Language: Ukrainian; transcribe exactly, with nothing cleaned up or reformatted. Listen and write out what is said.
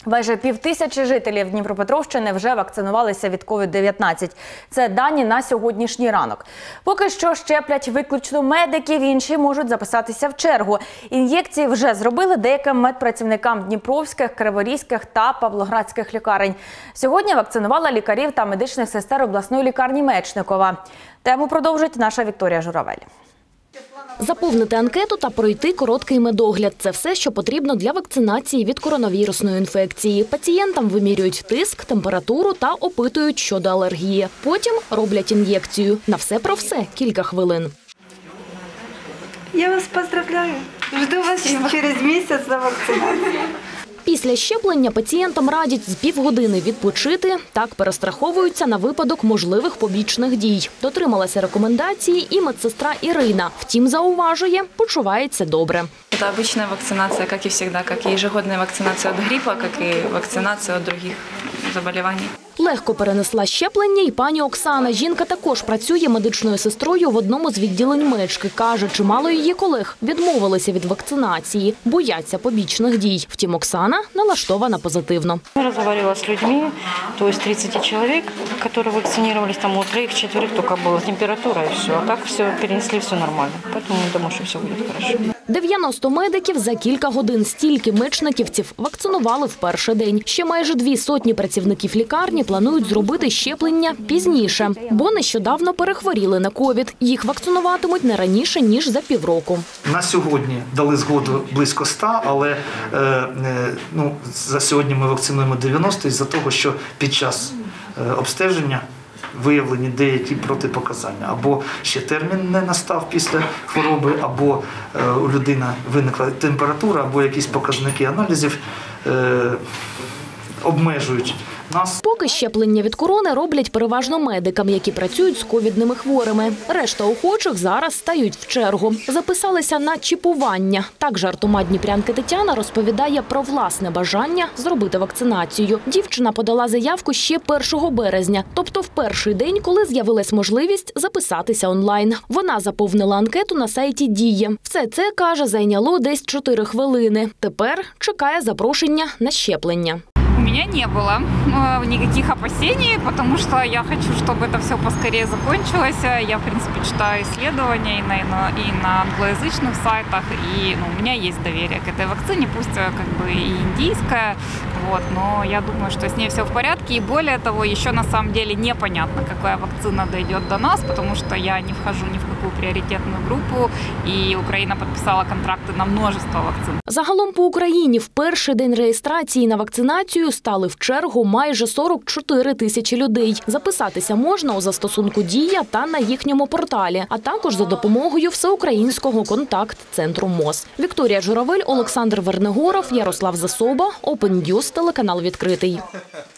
Майже півтисячі жителів Дніпропетровщини вже вакцинувалися від ковід дев'ятнадцять. Це дані на сьогоднішній ранок. Поки що щеплять виключно медиків, інші можуть записатися в чергу. Ін'єкції вже зробили деяким медпрацівникам дніпровських, криворізьких та павлоградських лікарень. Сьогодні вакцинувала лікарів та медичних сестер обласної лікарні Мечникова. Тему продовжить наша Вікторія Журавель. Заповнити анкету та пройти короткий медогляд – це все, що потрібно для вакцинації від коронавірусної інфекції. Пацієнтам вимірюють тиск, температуру та опитують щодо алергії. Потім роблять ін'єкцію. На все про все – кілька хвилин. Я вас поздравляю. Жду вас через місяць на вакцинацію. Після щеплення пацієнтам радять з півгодини відпочити. Так перестраховуються на випадок можливих побічних дій. Дотрималася рекомендації і медсестра Ірина. Втім, зауважує, почувається добре. Це звичайна вакцинація, як і завжди, як і ежегодна вакцинація від грипу, як і вакцинація від інших захворювань. Легко перенесла щеплення і пані Оксана. Жінка також працює медичною сестрою в одному з відділень Мечки. Каже, чимало її колег відмовилися від вакцинації, бояться побічних дій. Втім, Оксана налаштована позитивно. Я розмовляла з людьми, тобто тридцять чоловік, які вакцинувалися, там у троїх-четверих тільки була температура і все. А так все перенесли, все нормально. Тому думаю, що все буде добре. дев'яносто медиків за кілька годин. Стільки мечниківців вакцинували в перший день. Ще майже дві сотні працівників лікарні планують зробити щеплення пізніше, бо нещодавно перехворіли на ковід. Їх вакцинуватимуть не раніше, ніж за півроку. На сьогодні дали згоду близько ста, але е, е, ну, за сьогодні ми вакцинуємо дев'яносто із-за того, що під час е, обстеження виявлені деякі протипоказання. Або ще термін не настав після хвороби, або е, у людини виникла температура, або якісь показники аналізів е, обмежують нас. Поки щеплення від корони роблять переважно медикам, які працюють з ковідними хворими. Решта охочих зараз стають в чергу. Записалися на чіпування. Так жартома дніпрянка Тетяна розповідає про власне бажання зробити вакцинацію. Дівчина подала заявку ще першого березня, тобто в перший день, коли з'явилась можливість записатися онлайн. Вона заповнила анкету на сайті «Дія». Все це, каже, зайняло десь чотири хвилини. Тепер чекає запрошення на щеплення. У меня не было никаких опасений, потому что я хочу, чтобы это все поскорее закончилось. Я, в принципе, читаю исследования и на, и на англоязычных сайтах, и ну, у меня есть доверие к этой вакцине, пусть как бы и индийская, вот, но я думаю, что с ней все в порядке. И более того, еще на самом деле непонятно, какая вакцина дойдет до нас, потому что я не вхожу ни в какую приоритетную группу, и Украина подписала контракты на множество вакцин. Загалом по Україні в перший день реєстрації на вакцинацію стали в чергу майже сорок чотири тисячі людей. Записатися можна у застосунку «Дія» та на їхньому порталі, а також за допомогою всеукраїнського контакт-центру МОЗ. Вікторія Журавель, Олександр Вернегоров, Ярослав Засоба, Open News, телеканал «Відкритий».